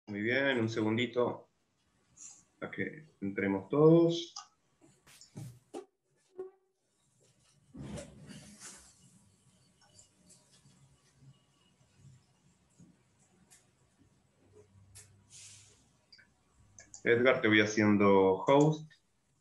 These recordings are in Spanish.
Muy bien, un segundito a que entremos todos. Edgar, te voy haciendo host.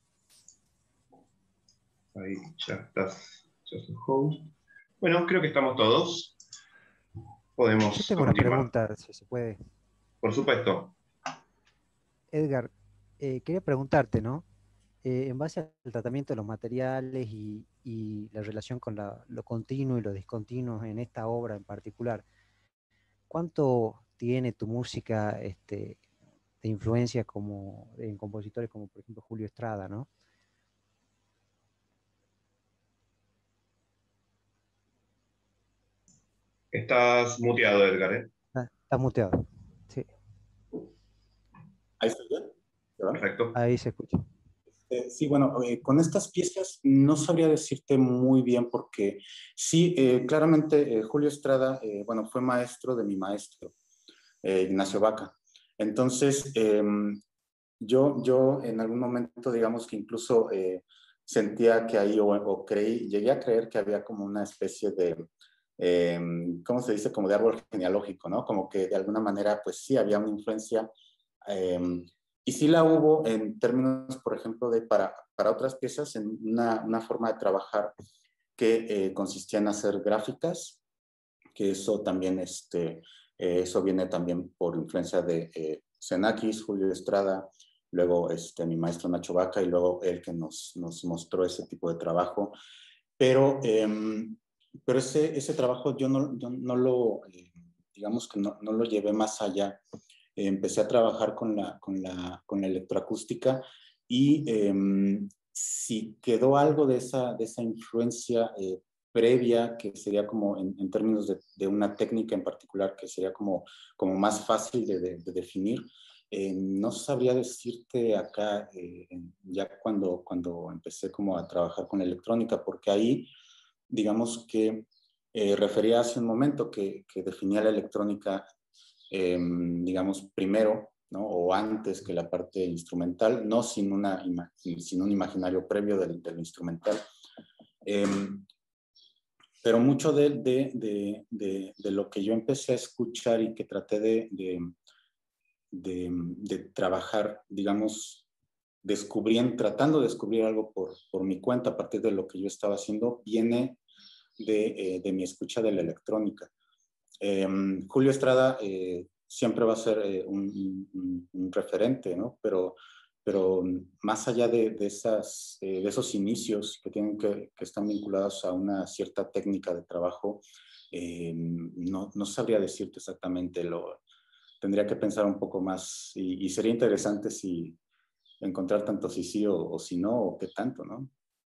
Ahí ya sos host. Bueno, creo que estamos todos. Yo Podemos tengo una continuar. pregunta, si se puede. Por supuesto. Edgar, quería preguntarte, ¿no? En base al tratamiento de los materiales y la relación con lo continuo y lo discontinuo en esta obra en particular, ¿cuánto tiene tu música de influencia en compositores como por ejemplo Julio Estrada, ¿no? Estás muteado, Edgar, ¿eh? Está muteado. Sí, Ahí estoy bien, ¿verdad? Perfecto. ahí se escucha. Sí, bueno, con estas piezas no sabría decirte muy bien porque sí, claramente Julio Estrada, bueno, fue maestro de mi maestro, Ignacio Vaca. Entonces, yo en algún momento, digamos que incluso sentía que ahí, o creí, llegué a creer que había como una especie de, eh, ¿cómo se dice? Como de árbol genealógico, ¿no? Como que de alguna manera, pues sí, había una influencia. eh, y sí la hubo en términos, por ejemplo, para otras piezas, en una forma de trabajar que consistía en hacer gráficas, que eso también, eso viene también por influencia de Xenakis, Julio Estrada, luego mi maestro Nacho Vaca y luego él que nos mostró ese tipo de trabajo. Pero ese trabajo yo no lo, digamos que no lo llevé más allá. Empecé a trabajar con la electroacústica y si quedó algo de esa influencia previa, que sería como en términos de una técnica en particular, que sería como más fácil de definir. No sabría decirte acá, ya cuando empecé como a trabajar con electrónica, porque ahí, digamos que refería hace un momento que definía la electrónica, digamos, primero, ¿no? O antes que la parte instrumental, no sin un imaginario previo del instrumental. Eh, pero mucho de lo que yo empecé a escuchar y que traté de trabajar, digamos, tratando de descubrir algo por mi cuenta a partir de lo que yo estaba haciendo, viene de mi escucha de la electrónica. Julio Estrada siempre va a ser un referente, ¿no? Pero más allá de esos inicios que están vinculados a una cierta técnica de trabajo, no sabría decirte exactamente. Tendría que pensar un poco más y sería interesante si encontrar tanto si sí o si no, o qué tanto, ¿no?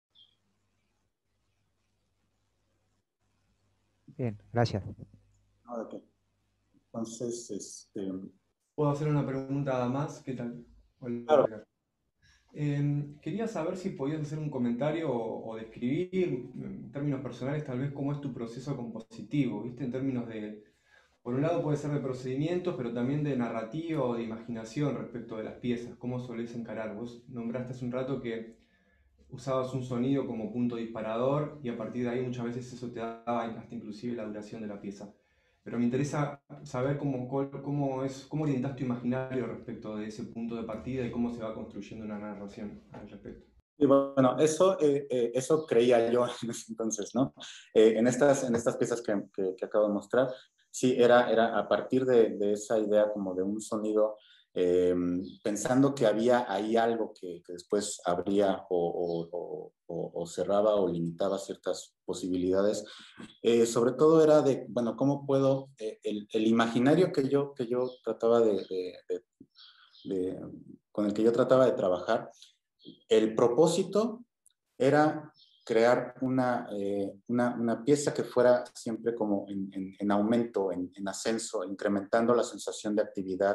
Bien, gracias. No, ¿de qué? Entonces, ¿Puedo hacer una pregunta más? ¿Qué tal? Hola, claro. Edgar. Quería saber si podías hacer un comentario o describir en términos personales tal vez cómo es tu proceso compositivo, ¿viste? En términos de, por un lado puede ser de procedimientos, pero también de narrativa o de imaginación respecto de las piezas, cómo solés encarar. Vos nombraste hace un rato que usabas un sonido como punto disparador y a partir de ahí muchas veces eso te daba hasta inclusive la duración de la pieza. Pero me interesa saber cómo orientas tu imaginario respecto de ese punto de partida y cómo se va construyendo una narración al respecto. Y bueno, eso creía yo en ese entonces, ¿no? En estas piezas que acabo de mostrar, sí, era a partir de esa idea como de un sonido, pensando que había ahí algo que después abría o cerraba o limitaba ciertas posibilidades. Sobre todo era de, bueno, ¿cómo puedo, el imaginario que yo trataba de- con el que yo trataba de trabajar, el propósito era crear una pieza que fuera siempre como en aumento, en ascenso, incrementando la sensación de actividad.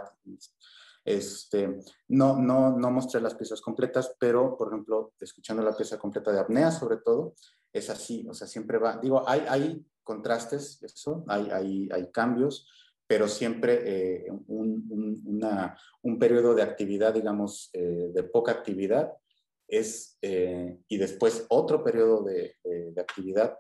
No mostré las piezas completas, pero, por ejemplo, escuchando la pieza completa de Apnea, sobre todo, es así, o sea, siempre va, digo, hay contrastes, hay cambios, pero siempre un periodo de actividad, digamos, de poca actividad, y después otro periodo de actividad,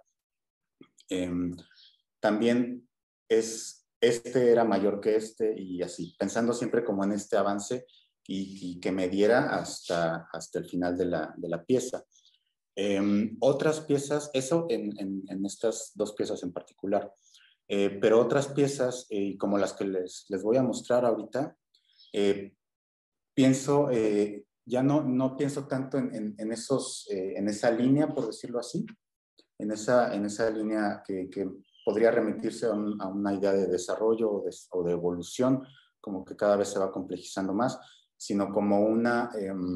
también este era mayor que este, y así, pensando siempre como en este avance y que me diera hasta el final de la pieza. Otras piezas, eso en estas dos piezas en particular, pero otras piezas, como las que les voy a mostrar ahorita, pienso, ya no pienso tanto en esa línea, por decirlo así, en esa línea que podría remitirse a una idea de desarrollo o de evolución, como que cada vez se va complejizando más, sino como una,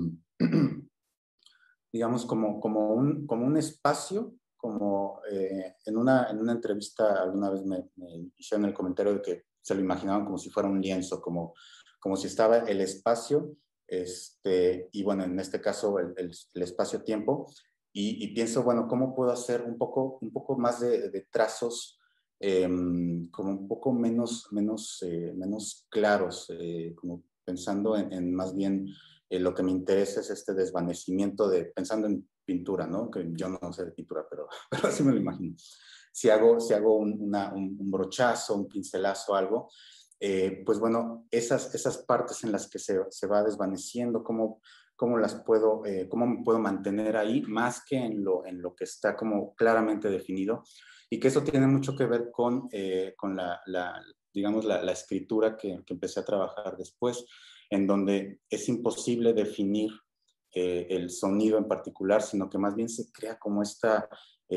digamos, como un espacio, como en una entrevista alguna vez me hicieron el comentario de que se lo imaginaban como si fuera un lienzo, como si estaba el espacio, y bueno, en este caso el espacio-tiempo, y pienso, bueno, ¿cómo puedo hacer un poco más de trazos como un poco menos claros, como pensando en más bien lo que me interesa es este desvanecimiento pensando en pintura, ¿no? Que yo no sé de pintura, pero así me lo imagino. Si hago un brochazo, un pincelazo, algo, pues bueno, esas partes en las que se va desvaneciendo, ¿cómo me puedo mantener ahí más que en lo que está como claramente definido? Y que eso tiene mucho que ver con digamos, la escritura que empecé a trabajar después, en donde es imposible definir el sonido en particular, sino que más bien se crea como esta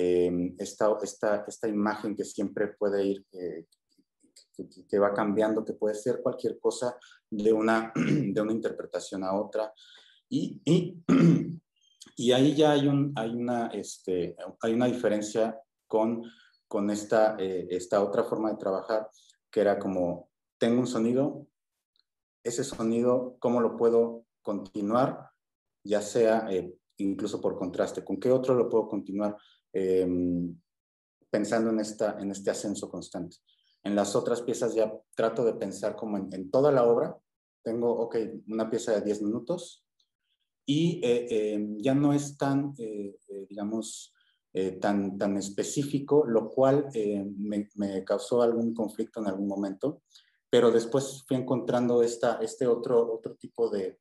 imagen que siempre puede ir, que va cambiando, que puede ser cualquier cosa de una interpretación a otra. Y ahí ya hay una diferencia con esta otra forma de trabajar, que era como, tengo un sonido, ese sonido, ¿cómo lo puedo continuar? Ya sea incluso por contraste, ¿con qué otro lo puedo continuar pensando en este ascenso constante? En las otras piezas ya trato de pensar como en toda la obra. Tengo, ok, una pieza de 10 minutos y ya no es tan, digamos, tan específico, lo cual me causó algún conflicto en algún momento, pero después fui encontrando este otro tipo de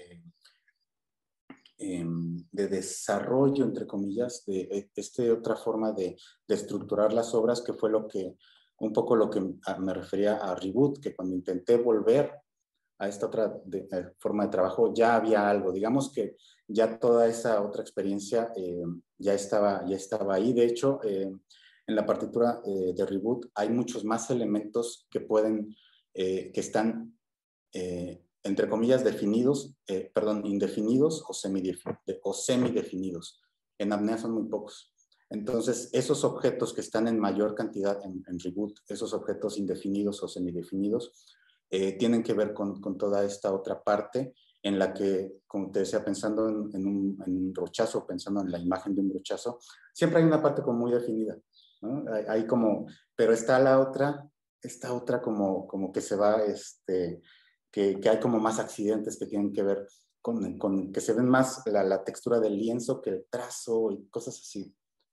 desarrollo, entre comillas, de otra forma de estructurar las obras, que fue un poco lo que me refería a Reboot, que cuando intenté volver a esta otra forma de trabajo, ya había algo, digamos que ya toda esa otra experiencia ya estaba ahí. De hecho, en la partitura de Reboot hay muchos más elementos que están entre comillas, indefinidos o semidefinidos. En apnea son muy pocos. Entonces, esos objetos que están en mayor cantidad en Reboot, esos objetos indefinidos o semidefinidos, tienen que ver con toda esta otra parte en la que, como te decía, pensando en un brochazo, pensando en la imagen de un brochazo, siempre hay una parte como muy definida, ¿no? Hay como, pero está esta otra como que se va, que hay como más accidentes que tienen que ver con que se ven más la textura del lienzo que el trazo y cosas así.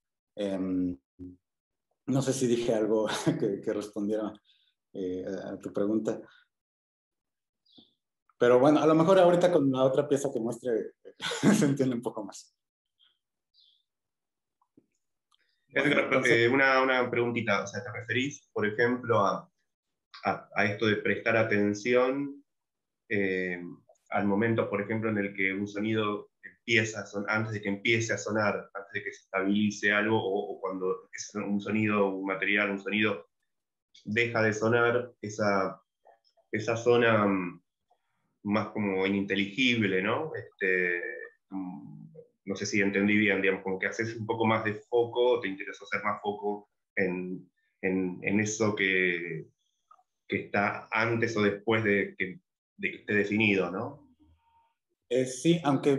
No sé si dije algo que respondiera a tu pregunta. Pero bueno, a lo mejor ahorita con la otra pieza que muestre se entiende un poco más. Edgar, una preguntita. O sea, ¿te referís, por ejemplo, a esto de prestar atención al momento, por ejemplo, en el que un sonido empieza a sonar, antes de que empiece a sonar, antes de que se estabilice algo, o cuando es un sonido, un material, un sonido deja de sonar, esa zona más como ininteligible, ¿no? No sé si entendí bien, digamos, como que haces un poco más de foco, te interesa hacer más foco en eso que está antes o después de que esté definido, ¿no? Sí, aunque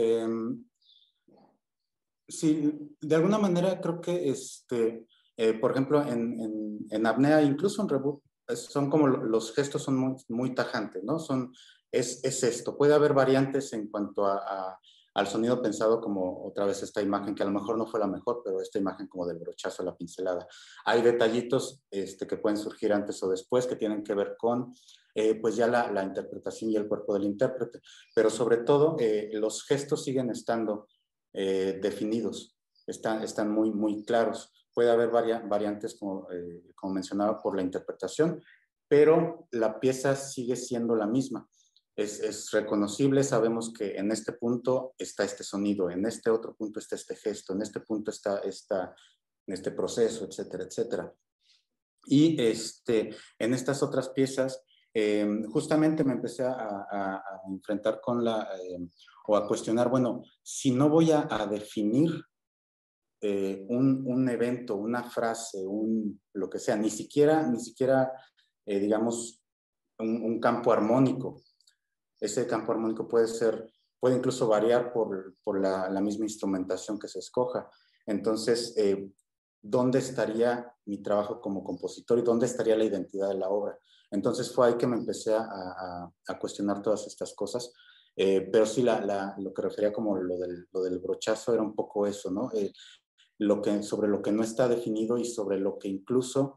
sí, de alguna manera creo que, por ejemplo, en apnea, incluso en Reboot, son como los gestos son muy, muy tajantes, ¿no? Es esto. Puede haber variantes en cuanto al sonido pensado, como otra vez esta imagen, que a lo mejor no fue la mejor, pero esta imagen como del brochazo, la pincelada. Hay detallitos que pueden surgir antes o después que tienen que ver con pues ya la interpretación y el cuerpo del intérprete. Pero sobre todo, los gestos siguen estando definidos, están muy, muy claros. Puede haber variantes, como mencionaba, por la interpretación, pero la pieza sigue siendo la misma. Es reconocible, sabemos que en este punto está este sonido, en este otro punto está este gesto, en este punto está en este proceso, etcétera, etcétera. Y en estas otras piezas, justamente me empecé a enfrentar con o a cuestionar, bueno, si no voy a definir un evento, una frase, lo que sea, ni siquiera digamos, un campo armónico. Ese campo armónico puede incluso variar por la misma instrumentación que se escoja. Entonces, ¿dónde estaría mi trabajo como compositor y dónde estaría la identidad de la obra? Entonces fue ahí que me empecé a cuestionar todas estas cosas. Pero sí, lo que refería como lo del brochazo era un poco eso, ¿no? Sobre lo que no está definido y sobre lo que incluso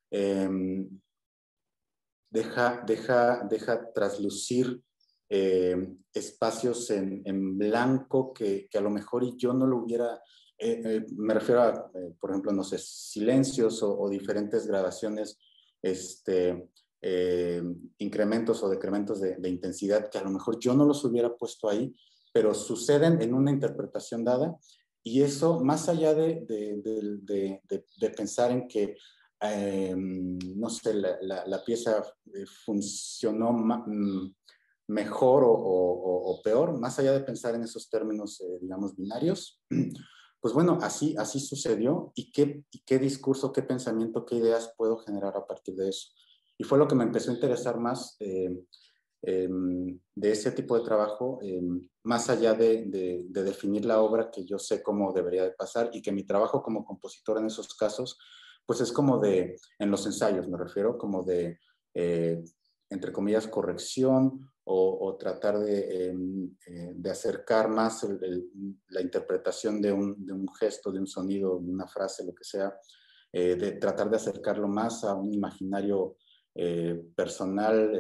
deja traslucir espacios en blanco que a lo mejor y yo no lo hubiera, me refiero a, por ejemplo, no sé, silencios o diferentes gradaciones, incrementos o decrementos de intensidad que a lo mejor yo no los hubiera puesto ahí, pero suceden en una interpretación dada. Y eso, más allá de pensar en que no sé, la pieza funcionó mejor o peor, más allá de pensar en esos términos, digamos, binarios, pues bueno, así sucedió. ¿Y qué discurso, qué pensamiento, qué ideas puedo generar a partir de eso? Y fue lo que me empezó a interesar más de ese tipo de trabajo, más allá de definir la obra que yo sé cómo debería de pasar, y que mi trabajo como compositor en esos casos pues es como en los ensayos me refiero, como entre comillas, corrección o tratar de acercar más la interpretación de un gesto, de un sonido, de una frase, lo que sea, de tratar de acercarlo más a un imaginario personal.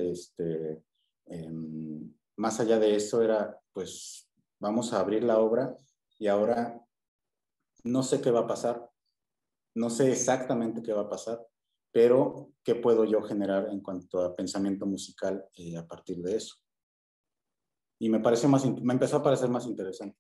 Más allá de eso era, pues, vamos a abrir la obra y ahora no sé qué va a pasar. No sé exactamente qué va a pasar, pero qué puedo yo generar en cuanto a pensamiento musical a partir de eso. Y me empezó a parecer más interesante.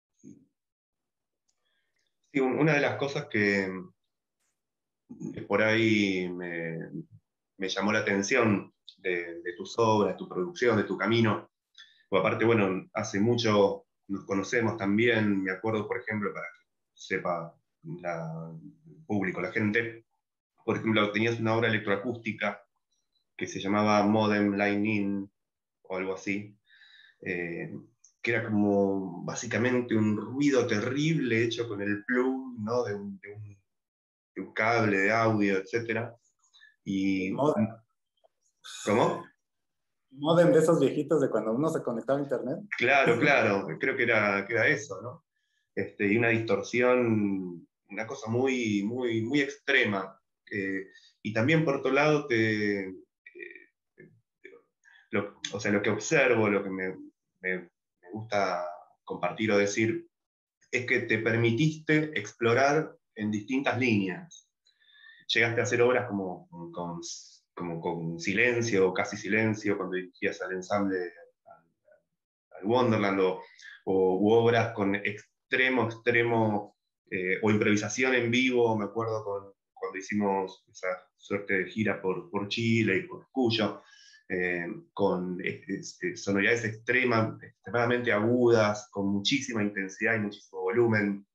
Sí, una de las cosas que por ahí me llamó la atención de tus obras, tu producción, de tu camino, o aparte, bueno, hace mucho nos conocemos también, me acuerdo, por ejemplo, para que sepa el público, la gente, por ejemplo, tenías una obra electroacústica que se llamaba Modem Line In o algo así, eh, que era como básicamente un ruido terrible hecho con el plug, ¿no? de un cable de audio, etc. Y, ¿cómo? Modem de esos viejitos de cuando uno se conectaba a internet. Claro, claro, creo que era eso, ¿no? Y una distorsión, una cosa muy, muy, muy extrema. Y también por otro lado, o sea, lo que observo, lo que me gusta compartir o decir, es que te permitiste explorar en distintas líneas. Llegaste a hacer obras como con silencio, o casi silencio, cuando dirigías al ensamble, al Wonderland, u obras con extremo, o improvisación en vivo. Me acuerdo cuando hicimos esa suerte de gira por Chile y por Cuyo, con sonoridades extremadamente agudas, con muchísima intensidad y muchísimo volumen.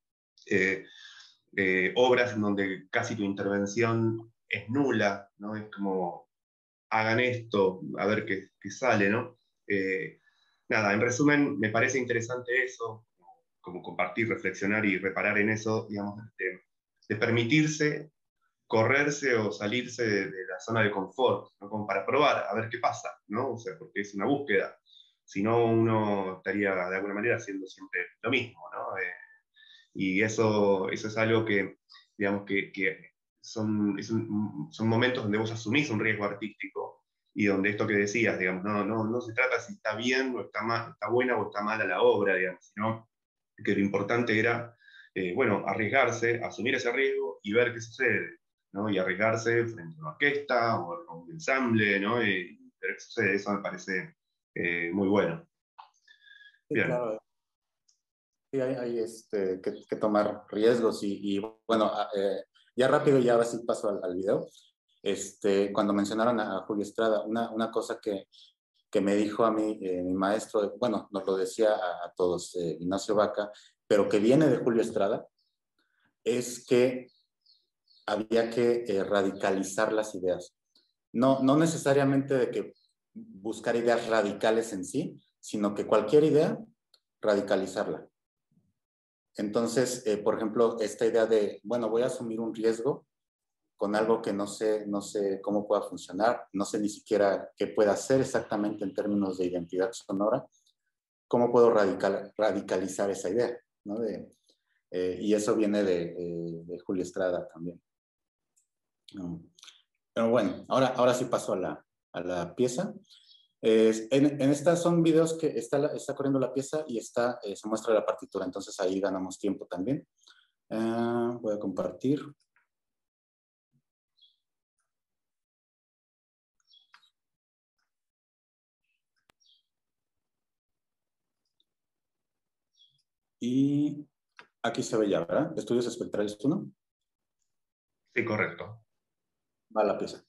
Obras en donde casi tu intervención es nula, ¿no? Es como, hagan esto, a ver qué sale, ¿no? Nada, en resumen, me parece interesante eso, como compartir, reflexionar y reparar en eso, digamos, de permitirse correrse o salirse de la zona de confort, ¿no? Como para probar, a ver qué pasa, ¿no? O sea, porque es una búsqueda. Si no, uno estaría de alguna manera haciendo siempre lo mismo, ¿no? Y eso es algo que, digamos, que son momentos donde vos asumís un riesgo artístico y donde esto que decías, digamos, no se trata si está bien o está mal, está buena o está mala la obra, digamos, sino que lo importante era, bueno, arriesgarse, asumir ese riesgo y ver qué sucede, ¿no? Y arriesgarse frente a una orquesta o a un ensamble, ¿no? Y ver qué sucede, eso me parece muy bueno. Sí, Bien. claro. Sí, hay que tomar riesgos y bueno, ya rápido, ya ahora sí paso al video. Cuando mencionaron a Julio Estrada, una cosa que me dijo a mí mi maestro, bueno, nos lo decía a todos, Ignacio Vaca, pero que viene de Julio Estrada, es que había que radicalizar las ideas. No necesariamente de que buscar ideas radicales en sí, sino que cualquier idea, radicalizarla. Entonces, por ejemplo, esta idea de, bueno, voy a asumir un riesgo con algo que no sé cómo pueda funcionar, no sé ni siquiera qué pueda hacer exactamente en términos de identidad sonora, ¿cómo puedo radicalizar esa idea? ¿No? Y eso viene de Julio Estrada también. Pero bueno, ahora sí paso a la pieza. En estas son videos que está corriendo la pieza y se muestra la partitura, entonces ahí ganamos tiempo también. Voy a compartir. Y aquí se ve ya, ¿verdad? Estudios espectrales 1. Sí, correcto. Va la pieza.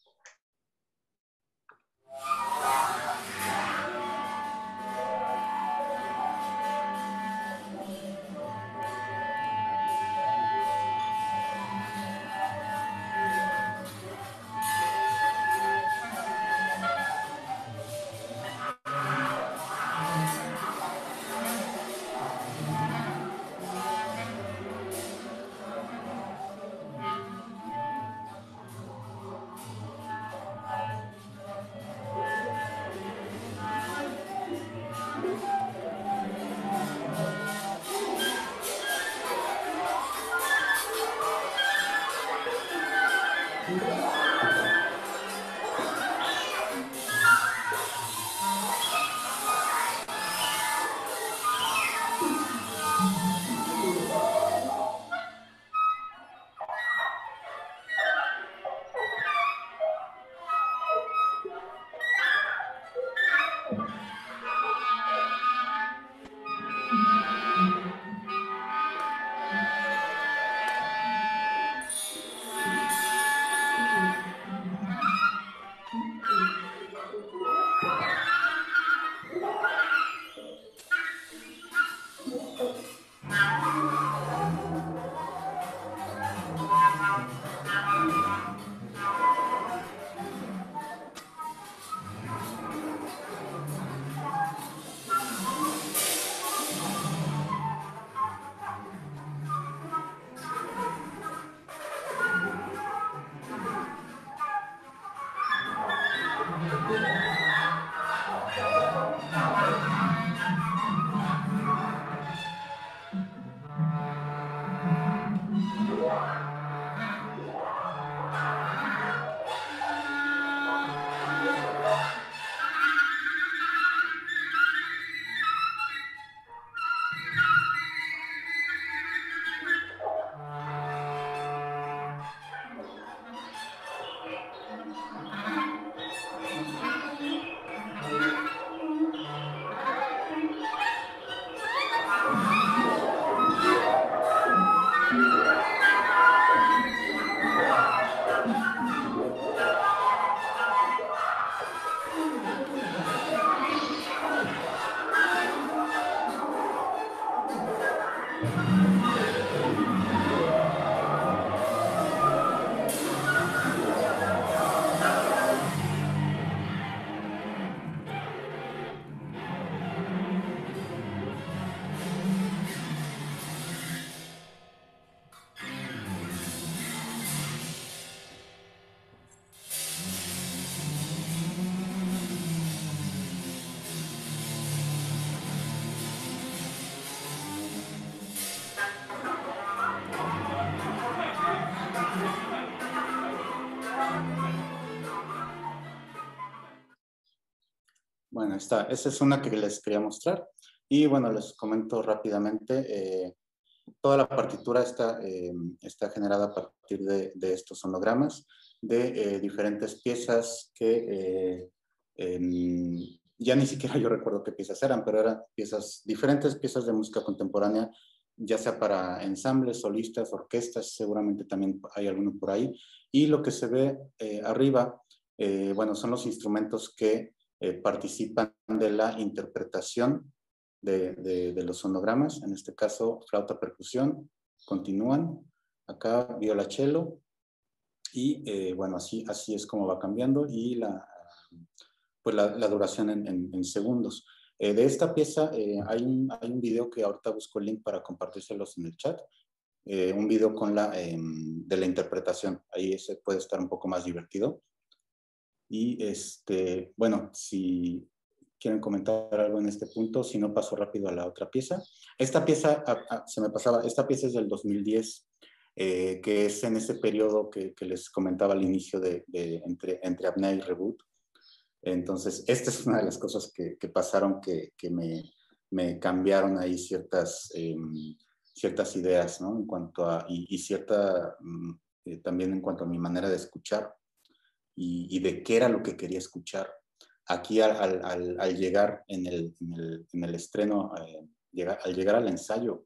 Bueno, esa es una que les quería mostrar. Y bueno, les comento rápidamente. Toda la partitura está generada a partir de estos sonogramas, de diferentes piezas que ya ni siquiera yo recuerdo qué piezas eran, pero eran diferentes piezas de música contemporánea, ya sea para ensambles, solistas, orquestas, seguramente también hay alguno por ahí. Y lo que se ve arriba, bueno, son los instrumentos que participan de la interpretación de los sonogramas, en este caso flauta, percusión, continúan, acá violonchelo, y bueno, así es como va cambiando, y la duración en segundos. De esta pieza hay un video que ahorita busco el link para compartírselos en el chat, un video de la interpretación, ahí se puede estar un poco más divertido. Y bueno, si quieren comentar algo en este punto, si no, paso rápido a la otra pieza. Esta pieza, se me pasaba, esta pieza es del 2010, que es en ese periodo que les comentaba al inicio entre apnea y reboot. Entonces, esta es una de las cosas que pasaron que me cambiaron ahí ciertas ideas, ¿no? En cuanto a, también en cuanto a mi manera de escuchar y de qué era lo que quería escuchar. Aquí al llegar en el estreno, al llegar al ensayo,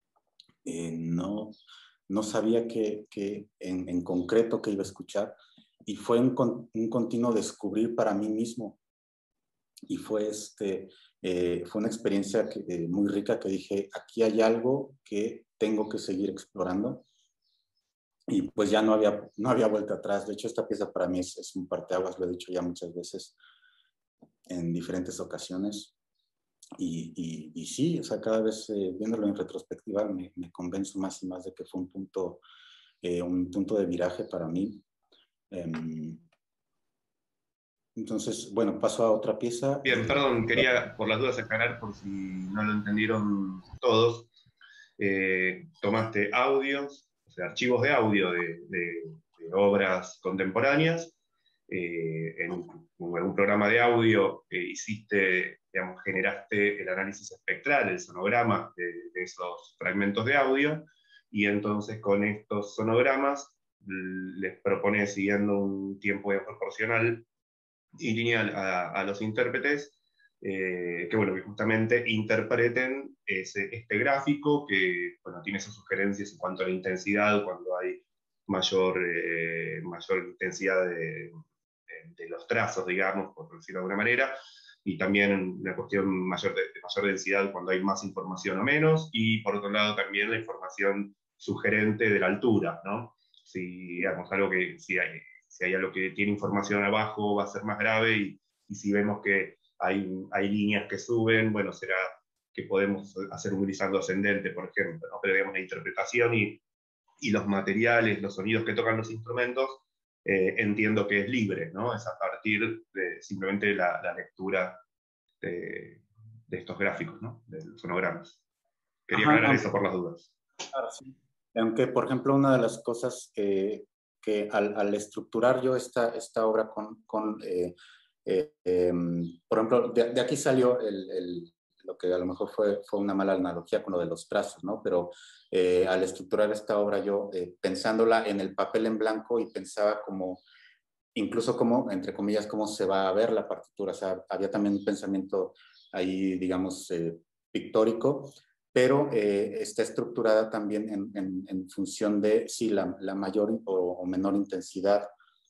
no sabía en concreto qué iba a escuchar, y fue un continuo descubrir para mí mismo, y fue una experiencia muy rica, que dije, aquí hay algo que tengo que seguir explorando, y pues ya no había vuelta atrás. De hecho, esta pieza para mí es un parteaguas, lo he dicho ya muchas veces en diferentes ocasiones. Y sí, o sea, cada vez viéndolo en retrospectiva me convenzo más y más de que fue un punto de viraje para mí. Entonces, bueno, paso a otra pieza. Bien, perdón, quería por las dudas aclarar, por si no lo entendieron todos. Tomaste audios, o sea, archivos de audio de obras contemporáneas. En algún programa de audio hiciste, digamos, generaste el análisis espectral, el sonograma de esos fragmentos de audio, y entonces con estos sonogramas les propones, siguiendo un tiempo proporcional y lineal a los intérpretes, que, bueno, que justamente interpreten este gráfico que, bueno, tiene sus sugerencias en cuanto a la intensidad, cuando hay mayor intensidad de los trazos, digamos, por decirlo de alguna manera, y también una cuestión de mayor densidad cuando hay más información o menos, y por otro lado también la información sugerente de la altura, ¿no? Si, digamos, algo que, si hay algo que tiene información abajo, va a ser más grave, y si vemos que hay líneas que suben, bueno, será que podemos hacer un glissando ascendente, por ejemplo, ¿no? Pero digamos, la interpretación y los materiales, los sonidos que tocan los instrumentos, entiendo que es libre, ¿no? Es a partir de simplemente la lectura de estos gráficos, ¿no? De los fonogramas. Quería aclarar eso por las dudas. Claro, sí. Aunque, por ejemplo, una de las cosas que al estructurar yo esta obra por ejemplo, de aquí salió lo que a lo mejor fue una mala analogía con lo de los trazos, ¿no? Pero al estructurar esta obra yo, pensándola en el papel en blanco, y pensaba incluso como, entre comillas, cómo se va a ver la partitura. O sea, había también un pensamiento ahí, digamos, pictórico, pero está estructurada también en función de, sí, la mayor o menor intensidad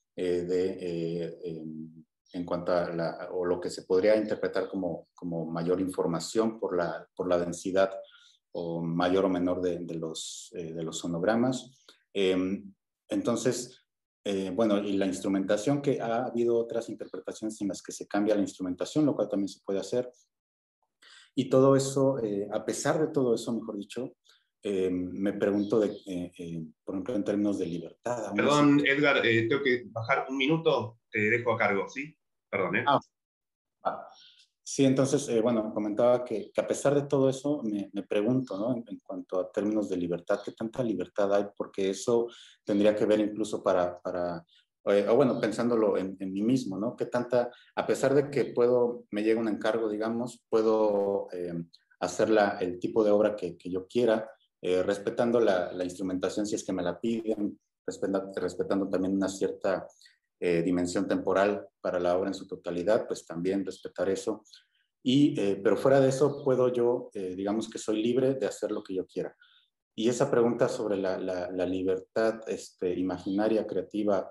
en cuanto a o lo que se podría interpretar como mayor información por la densidad o mayor o menor de los sonogramas. Entonces, bueno, y la instrumentación, que ha habido otras interpretaciones en las que se cambia la instrumentación, lo cual también se puede hacer. Y todo eso, a pesar de todo eso, mejor dicho, me pregunto, por ejemplo, en términos de libertad. Perdón, Edgar, tengo que bajar un minuto, te dejo a cargo, ¿sí? Perdón, ¿eh? Sí, entonces, bueno, comentaba que a pesar de todo eso, me pregunto, ¿no? En cuanto a términos de libertad, ¿qué tanta libertad hay? Porque eso tendría que ver incluso para o bueno, pensándolo en mí mismo, ¿no? ¿Qué tanta, a pesar de que me llega un encargo, digamos, puedo hacer el tipo de obra que yo quiera, respetando la instrumentación si es que me la piden, respetando también una cierta dimensión temporal para la obra en su totalidad, pues también respetar eso. Pero fuera de eso, puedo yo, digamos que soy libre de hacer lo que yo quiera. Y esa pregunta sobre la libertad imaginaria, creativa,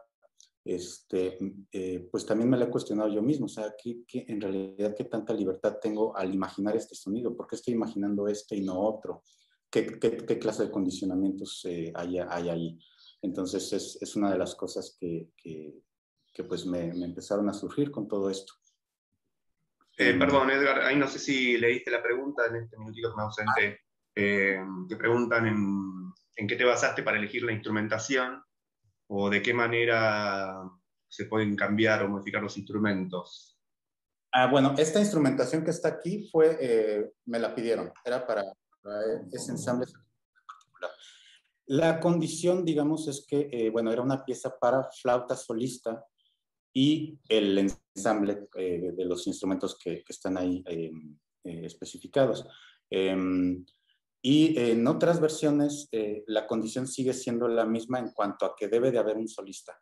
pues también me la he cuestionado yo mismo. O sea, en realidad, ¿qué tanta libertad tengo al imaginar este sonido? ¿Por qué estoy imaginando este y no otro? ¿Qué clase de condicionamientos hay ahí? Entonces, es una de las cosas que pues me empezaron a surgir con todo esto. Perdón, Edgar, ahí no sé si leíste la pregunta en este minutito que me ausenté. Te preguntan en qué te basaste para elegir la instrumentación o de qué manera se pueden cambiar o modificar los instrumentos. Bueno, esta instrumentación que está aquí me la pidieron, era para ese ensamble particular. La condición, digamos, es que, bueno, era una pieza para flauta solista y el ensamble de los instrumentos que están ahí especificados. Y en otras versiones, la condición sigue siendo la misma en cuanto a que debe de haber un solista.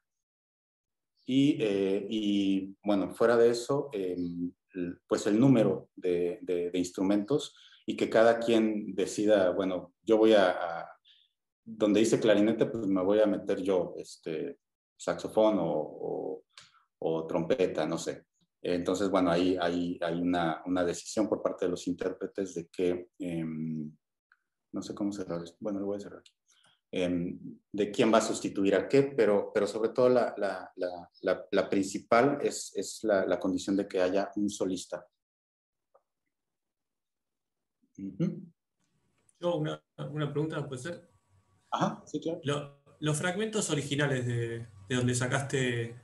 Y bueno, fuera de eso, pues el número de instrumentos y que cada quien decida, bueno, yo voy donde dice clarinete, pues me voy a meter yo, saxofón o trompeta, no sé. Entonces, bueno, ahí hay una decisión por parte de los intérpretes de que, no sé cómo cerrar esto, bueno, lo voy a cerrar aquí. De quién va a sustituir a qué, pero sobre todo la principal es la condición de que haya un solista. Yo una pregunta, ¿puede ser? Ajá, sí, claro. Los fragmentos originales de donde sacaste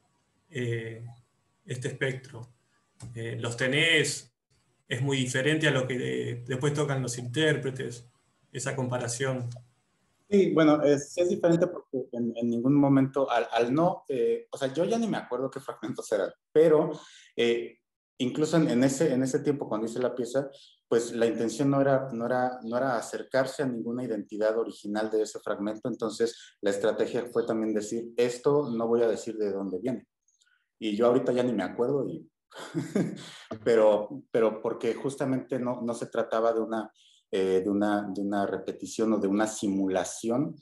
este espectro, ¿los tenés? ¿Es muy diferente a lo que después tocan los intérpretes? Esa comparación. Sí, bueno, es diferente porque en ningún momento, al no, o sea, yo ya ni me acuerdo qué fragmentos eran, pero incluso en ese tiempo cuando hice la pieza, pues la intención no era acercarse a ninguna identidad original de ese fragmento, entonces la estrategia fue también decir, esto no voy a decir de dónde viene. Y yo ahorita ya ni me acuerdo, pero porque justamente no se trataba de una repetición o de una simulación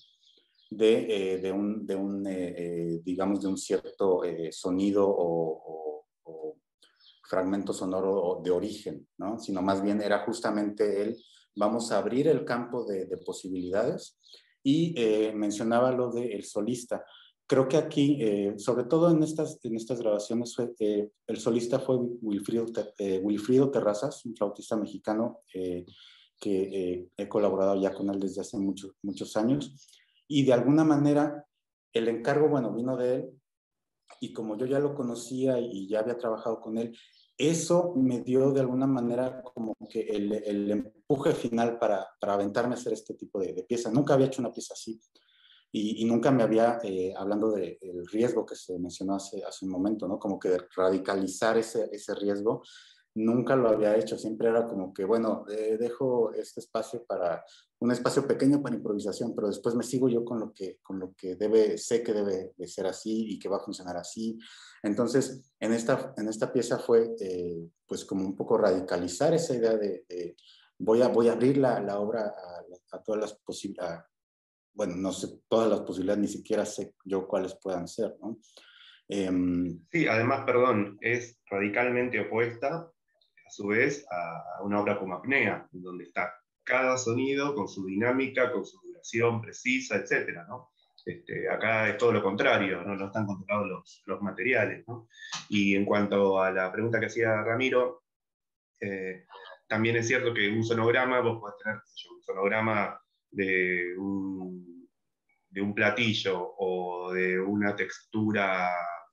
digamos, de un cierto sonido o fragmento sonoro de origen, ¿no? Sino más bien era justamente vamos a abrir el campo de posibilidades y mencionaba lo del solista. Creo que aquí, sobre todo en estas grabaciones, el solista fue Wilfrido Terrazas, un flautista mexicano que he colaborado ya con él desde hace muchos años. Y de alguna manera, el encargo, bueno, vino de él. Y como yo ya lo conocía y ya había trabajado con él, eso me dio de alguna manera como que el empuje final para aventarme a hacer este tipo de pieza. Nunca había hecho una pieza así. Y nunca me había, hablando del riesgo que se mencionó hace un momento, ¿no? Como que de radicalizar ese riesgo, nunca lo había hecho. Siempre era como que, bueno, dejo este espacio un espacio pequeño para improvisación, pero después me sigo yo con lo que sé que debe de ser así y que va a funcionar así. Entonces, en esta pieza fue, pues, como un poco radicalizar esa idea de voy a abrir la obra a todas las posibilidades. Bueno, no sé todas las posibilidades, ni siquiera sé yo cuáles puedan ser, ¿no? Sí, además, perdón, es radicalmente opuesta, a su vez, a una obra como Apnea, donde está cada sonido con su dinámica, con su duración precisa, etc., ¿no? Acá es todo lo contrario, no están controlados los materiales, ¿no? Y en cuanto a la pregunta que hacía Ramiro, también es cierto que un sonograma, vos podés tener un sonograma de un platillo o de una textura,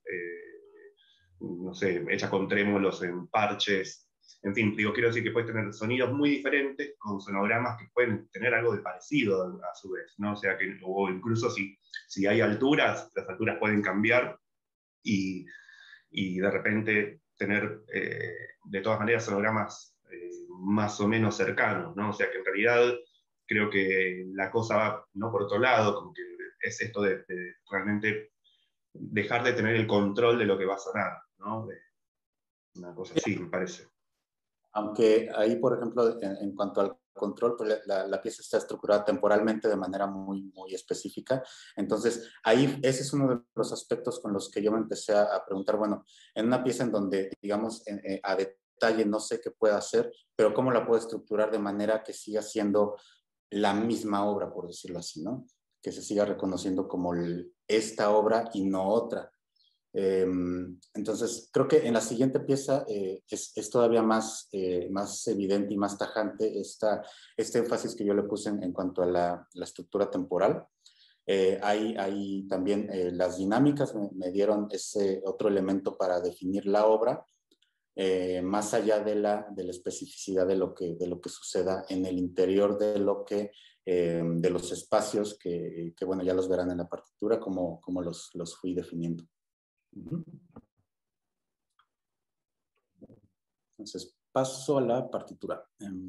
no sé, hecha con trémolos en parches. En fin, quiero decir que puedes tener sonidos muy diferentes con sonogramas que pueden tener algo de parecido a su vez, ¿no? O sea, o incluso si hay alturas, las alturas pueden cambiar y de repente tener de todas maneras sonogramas más o menos cercanos, ¿no? O sea que en realidad creo que la cosa va no por otro lado, como que es esto de realmente dejar de tener el control de lo que va a sonar, ¿no? Una cosa así, me parece. Aunque ahí, por ejemplo, en cuanto al control, pues la pieza está estructurada temporalmente de manera muy, muy específica. Entonces, ahí ese es uno de los aspectos con los que yo me empecé a preguntar, bueno, en una pieza en donde, digamos, a detalle no sé qué pueda hacer, pero cómo la puedo estructurar de manera que siga siendo la misma obra, por decirlo así, ¿no? Que se siga reconociendo como esta obra y no otra. Entonces, creo que en la siguiente pieza es todavía más, más evidente y más tajante este énfasis que yo le puse en cuanto a la estructura temporal. Hay también las dinámicas me dieron ese otro elemento para definir la obra, más allá de la especificidad de lo que suceda en el interior de de los espacios que, bueno, ya los verán en la partitura, como los fui definiendo. Entonces, paso a la partitura.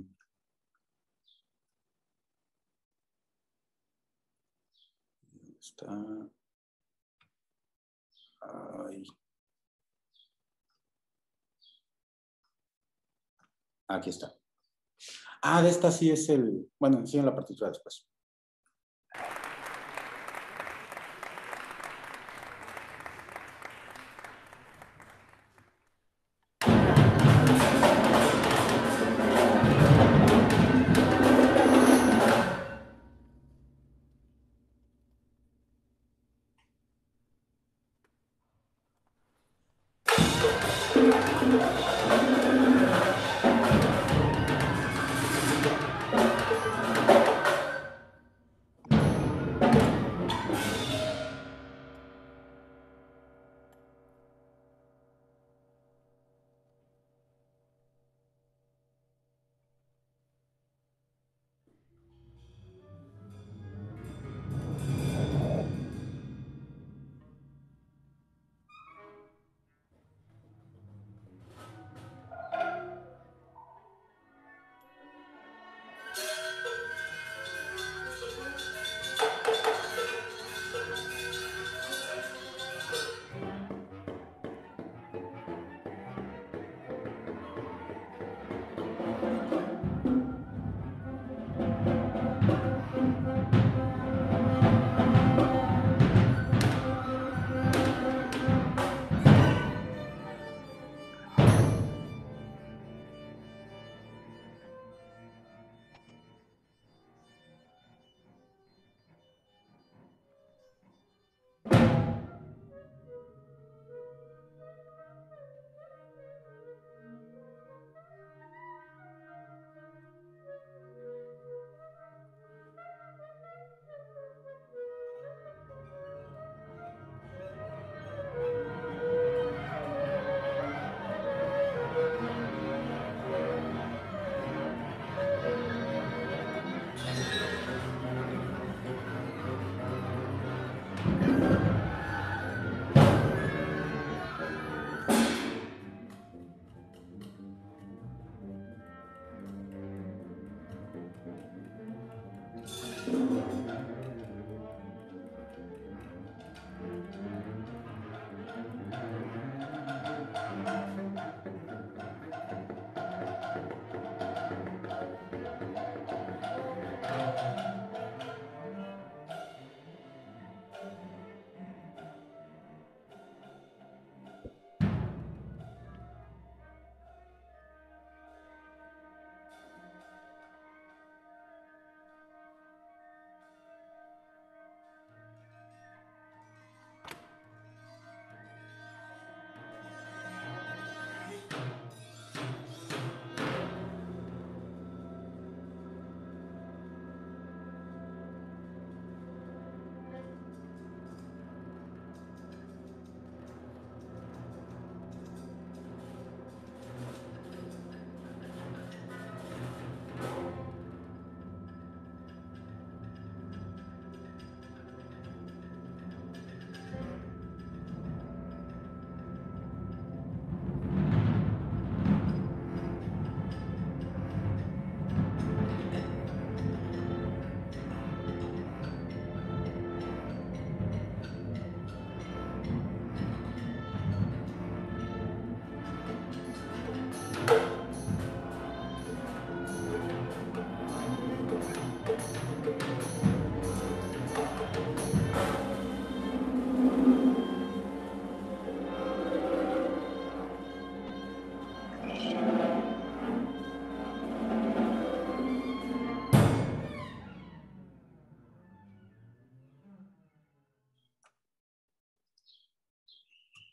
Está. Ahí. Aquí está. Ah, de esta sí es el. Bueno, enseño la partitura después.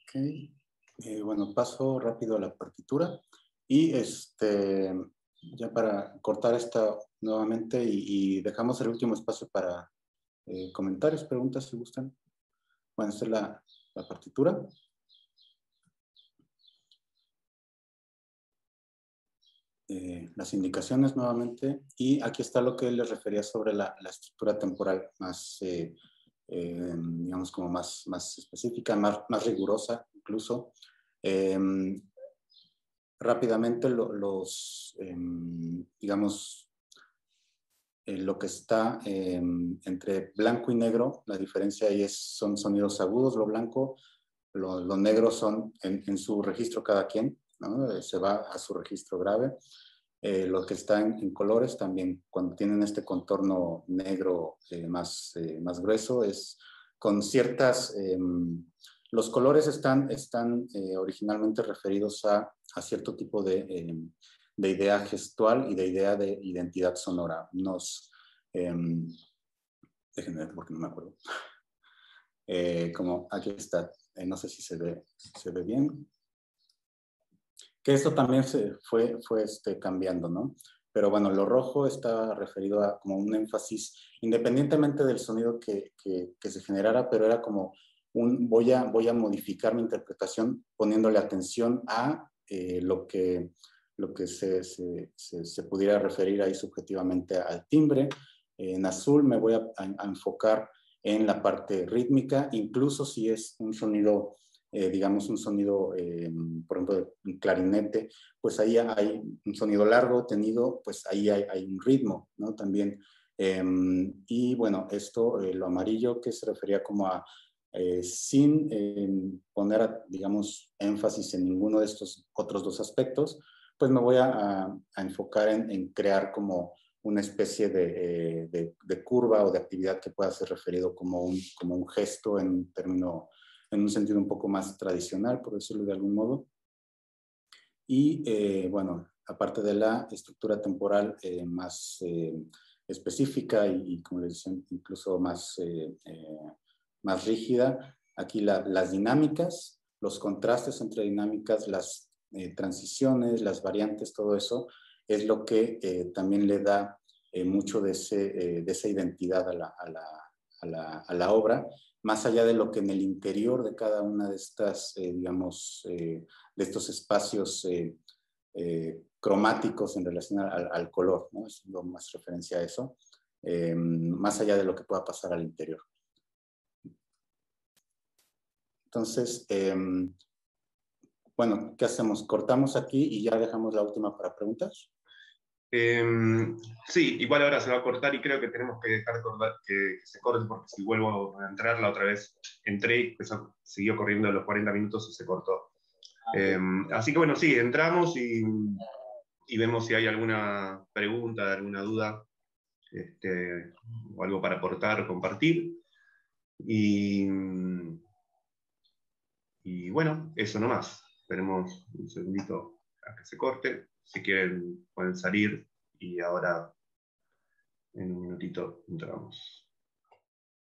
Bueno, paso rápido a la partitura y ya para cortar esta nuevamente y dejamos el último espacio para comentarios, preguntas si gustan. Bueno, esta es la partitura. Las indicaciones nuevamente, y aquí está lo que les refería sobre la estructura temporal más, digamos, como más específica, más rigurosa incluso. Rápidamente digamos, lo que está entre blanco y negro, la diferencia ahí son sonidos agudos, lo blanco, lo negro son en su registro cada quien, ¿no? Se va a su registro grave. Lo que está en colores también, cuando tienen este contorno negro más grueso, es con ciertas... los colores están originalmente referidos a cierto tipo de idea gestual y de idea de identidad sonora. Déjenme ver porque no me acuerdo. Como aquí está, no sé si se ve bien. Que esto también fue cambiando, ¿no? Pero bueno, lo rojo está referido a como un énfasis, independientemente del sonido que se generara, pero era como voy a modificar mi interpretación poniéndole atención a lo que se pudiera referir ahí subjetivamente al timbre. En azul me voy a enfocar en la parte rítmica, incluso si es un sonido, digamos un sonido, por ejemplo, un clarinete, pues ahí hay un sonido largo, tenido, pues ahí hay un ritmo, ¿no? También. Y bueno, esto, lo amarillo, que se refería como a, sin poner, digamos, énfasis en ninguno de estos otros dos aspectos, pues me voy a enfocar en crear como una especie de curva o de actividad que pueda ser referido como un gesto en un sentido un poco más tradicional, por decirlo de algún modo. Y bueno, aparte de la estructura temporal más específica y como les decía, incluso más rígida, aquí las dinámicas, los contrastes entre dinámicas, las transiciones, las variantes, todo eso es lo que también le da mucho de esa identidad a la obra, más allá de lo que en el interior de cada una de estas, digamos, de estos espacios cromáticos en relación al color, ¿no? Es lo más referencia a eso, más allá de lo que pueda pasar al interior. Entonces, bueno, ¿qué hacemos? ¿Cortamos aquí y ya dejamos la última para preguntas? Sí, igual ahora se va a cortar y creo que tenemos que dejar que se corte, porque si vuelvo a entrar, la otra vez entré y siguió corriendo los 40 minutos y se cortó. Así que bueno, sí, entramos y vemos si hay alguna pregunta, alguna duda, o algo para aportar, compartir. Y bueno, eso nomás. Esperemos un segundito a que se corte. Si quieren, pueden salir y ahora en un minutito entramos.